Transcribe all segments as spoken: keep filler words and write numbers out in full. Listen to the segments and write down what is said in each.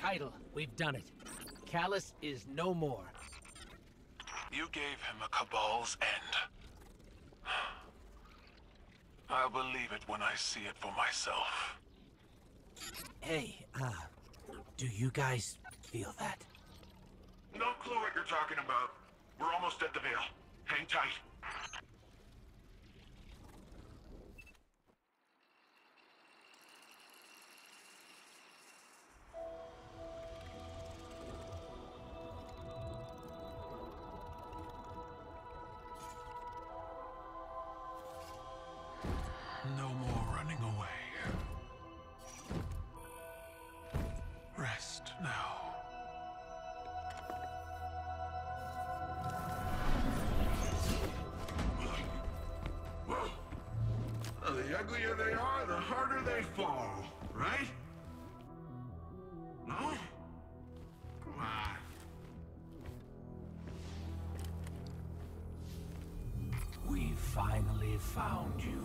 title. We've done it. Callus is no more. You gave him a Cabal's end. I'll believe it when I see it for myself. Hey, uh, do you guys feel that? No clue what you're talking about. We're almost at the Veil. Hang tight. No more running away. Rest now. Well, the uglier they are, the harder they fall, right? No? Come on. We finally found you.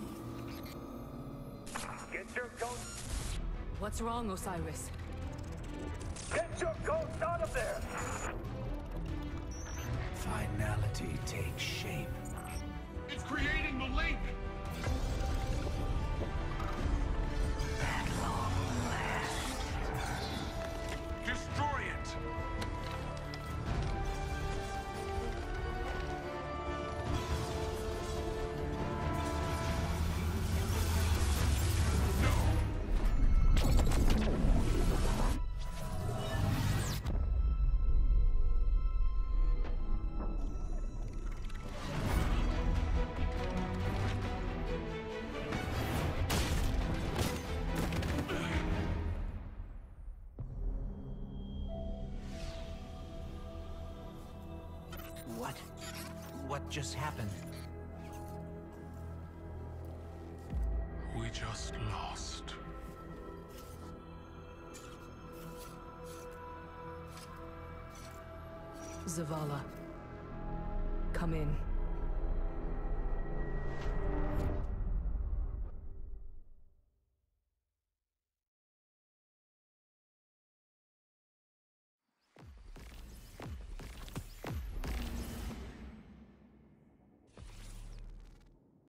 Get your ghost! What's wrong, Osiris? Get your ghost out of there! Finality takes shape. It's creating the link! At long last. Destroy it! What? What just happened? We just lost. Zavala. Come in.